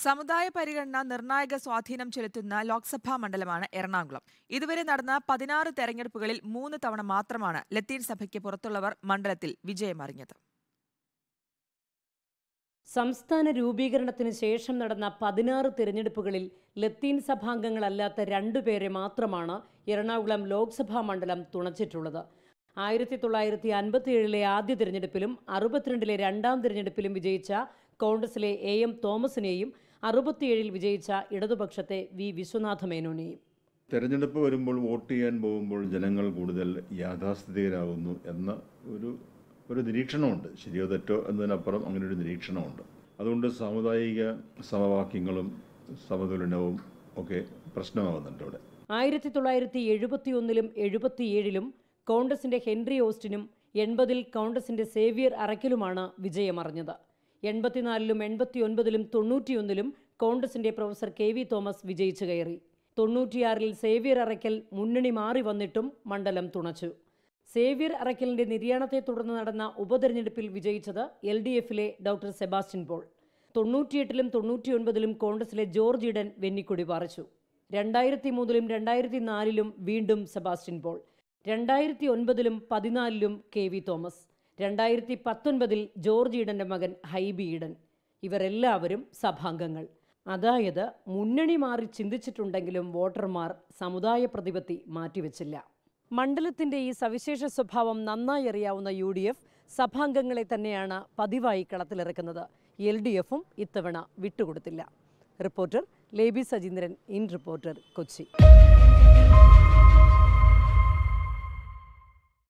സമുദായ പരിഗണന നിർണായക സ്വാധീനം ചെലുത്തുന്ന ലോക്സഭാ മണ്ഡലമാണ് എറണാകുളം. ഇതുവരെ നടന്ന 16 തെരഞ്ഞെടുപ്പുകളിൽ 3 തവണ മാത്രമാണ് ലത്തീൻ സഭയ്ക്ക് പുറത്തുള്ളവർ മണ്ഡലത്തിൽ വിജയമറിഞ്ഞത്. സംസ്ഥാന രൂപീകരണത്തിന് ശേഷം നടന്ന 16 തിരഞ്ഞെടുപ്പുകളിൽ ലത്തീൻ സഭാംഗങ്ങളല്ലാത്ത 2 പേരെ മാത്രമാണ് എറണാകുളം ലോക്സഭാ മണ്ഡലം തുണച്ചിട്ടുള്ളത്. 1957 ആദ്യ തിരഞ്ഞെടുപ്പിലും 62 രണ്ടാം തിരഞ്ഞെടുപ്പിലും വിജയിച്ച കോൺഗ്രസിലെ AM തോമസിനെയും 67 വിജയിച്ച ഇടതുപക്ഷത്തെ V വിശ്വനാഥ മേനോനെയും. തെരഞ്ഞെടുപ്പ് വരുമ്പോൾ വോട്ട് ചെയ്യാൻ പോകുമ്പോൾ ജനങ്ങൾ കൂടുതൽ യാഥാസ്ഥിതികരാകുന്നു എന്ന ഒരു നിരീക്ഷണമുണ്ട്. ശരിയോ തെറ്റോ എന്നതിനപ്പുറം അങ്ങനെ ഒരു നിരീക്ഷണമുണ്ട്. അതുകൊണ്ട് സാമുദായിക സമവാക്യങ്ങളും സമതുലനവും ഒക്കെ പ്രശ്നമാകുന്നുണ്ട് ഇവിടെ. 1971 77 കോൺഗ്രസിന്റെ ഹെൻറി ഓസ്റ്റിനും 80 കോൺഗ്രസിന്റെ സേവ്യർ അറക്കലുമാണ് വിജയമറിഞ്ഞത്. 84 89 91 കോൺഗ്രസിന്റെ പ്രൊഫസർ KV തോമസ് വിജയിച്ചു കയറി. 96 സേവ്യർ അറക്കൽ മുന്നണി മാറി വന്നിട്ടും മണ്ഡലം തുണച്ചു. സേവ്യർ അറക്കലിന്റെ നിര്യാണത്തെ തുടർന്ന് നടന്ന ഉപതെരഞ്ഞെടുപ്പിൽ വിജയിച്ചത് LDFിലെ ഡോക്ടർ സെബാസ്റ്റ്യൻ പോൾ. 98 99 കോൺഗ്രസിലെ ജോർജ് ഈഡൻ വെന്നിക്കൊടി പാറിച്ചു. 2003 2004 വീണ്ടും സെബാസ്റ്റ്യൻ പോൾ. 2009 14 KV തോമസ്. 2019 ജോർജ് ഈഡന്റെ മകൻ ഹൈബി ഈഡൻ. ഇവരെല്ലാവരും സഭാംഗങ്ങൾ. അതായത് മുന്നണി മാറി ചിന്തിച്ചിട്ടുണ്ടെങ്കിലും വോട്ടർമാർ സമുദായ പ്രതിപത്തി മാറ്റിവെച്ചില്ല. മണ്ഡലത്തിന്റെ ഈ സവിശേഷ സ്വഭാവം നന്നായി അറിയാവുന്ന UDF സഭാംഗങ്ങളെ തന്നെയാണ് പതിവായി കളത്തിലിറക്കുന്നത്. LDFും ഇത്തവണ വിട്ടുകൊടുത്തില്ല. Reporter Leby Sajeendran, in Reporter, Kochi.